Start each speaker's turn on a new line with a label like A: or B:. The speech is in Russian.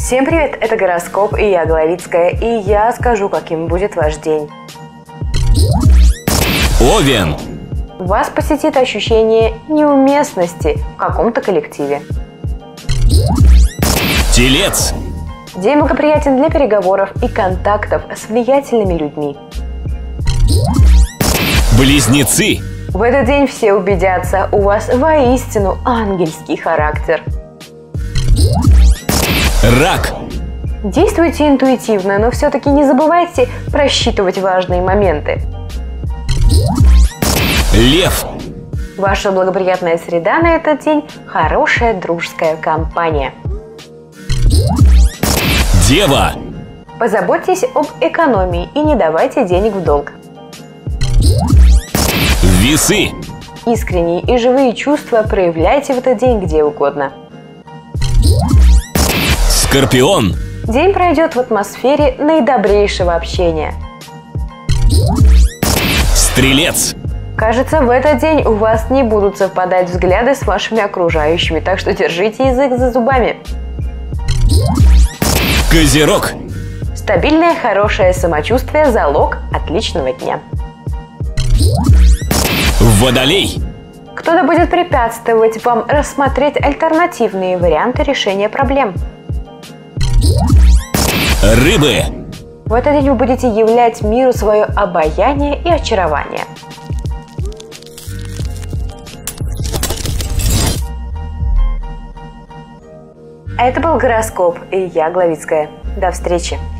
A: Всем привет, это гороскоп, и я Главицкая, и я скажу, каким будет ваш день.
B: Овен.
A: Вас посетит ощущение неуместности в каком-то коллективе.
B: Телец.
A: День благоприятен для переговоров и контактов с влиятельными людьми.
B: Близнецы.
A: В этот день все убедятся, у вас воистину ангельский характер.
B: Рак.
A: Действуйте интуитивно, но все-таки не забывайте просчитывать важные моменты.
B: Лев.
A: Ваша благоприятная среда на этот день – хорошая дружеская компания.
B: Дева.
A: Позаботьтесь об экономии и не давайте денег в долг.
B: Весы.
A: Искренние и живые чувства проявляйте в этот день где угодно.
B: Скорпион.
A: День пройдет в атмосфере наидобрейшего общения.
B: Стрелец.
A: Кажется, в этот день у вас не будут совпадать взгляды с вашими окружающими, так что держите язык за зубами.
B: Козерог.
A: Стабильное, хорошее самочувствие – залог отличного дня.
B: Водолей.
A: Кто-то будет препятствовать вам рассмотреть альтернативные варианты решения проблем.
B: Рыбы.
A: В этот день вы будете являть миру свое обаяние и очарование. А это был гороскоп, и я Главицкая. До встречи!